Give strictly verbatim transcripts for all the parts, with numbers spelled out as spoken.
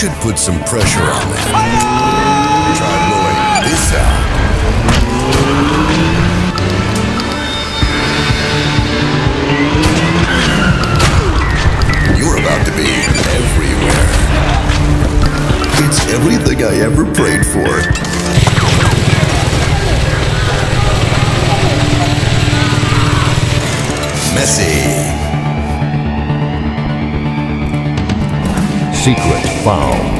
should put some pressure on that. Try blowing this out. You're about to be everywhere. It's everything I ever prayed for. Messy. Secret found.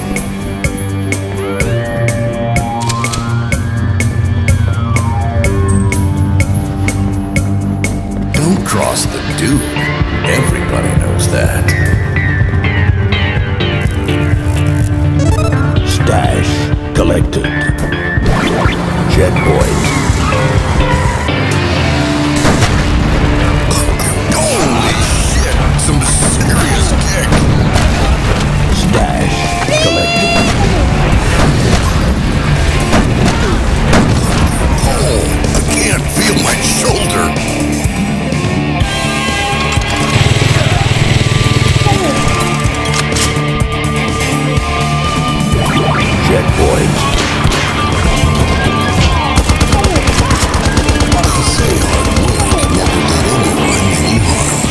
Don't cross the Duke. Everybody knows that. Stash collected. Checkpoint. Holy shit! Some serious kick. Stash collected. Oh, I can't feel my shoulder. Checkpoint. Say hard work never did anyone any harm.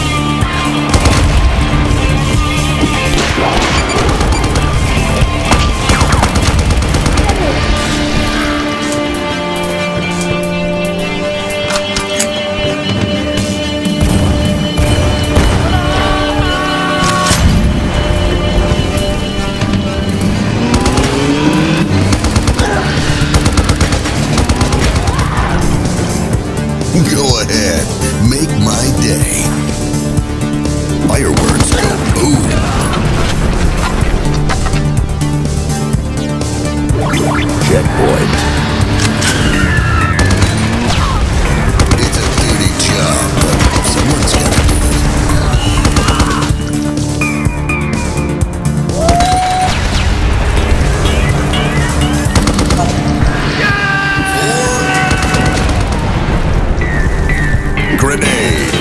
Go ahead, make my day. Fireworks go boom. Checkpoint. It's a duty job, but someone's gotta do it. Grenade!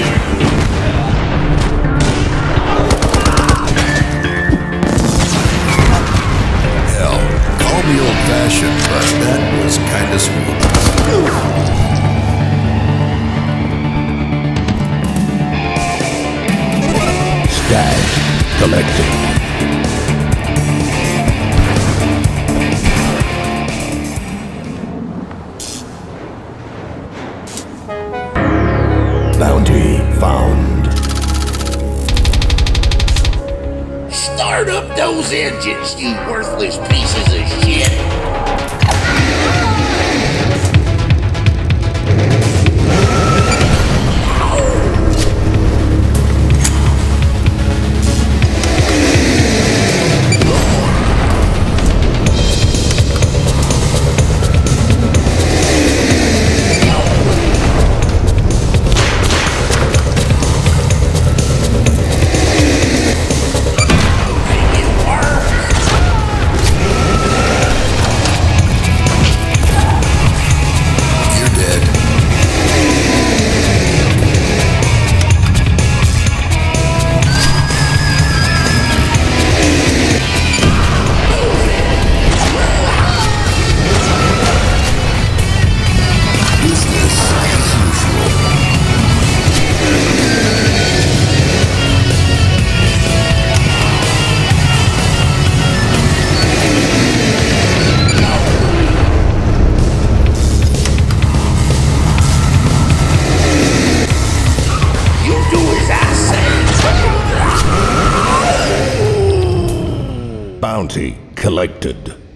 Hell, call me old-fashioned, but that was kinda sweet. Stash collected. Bounty found. Start up those engines, you worthless pieces of shit! Bounty collected.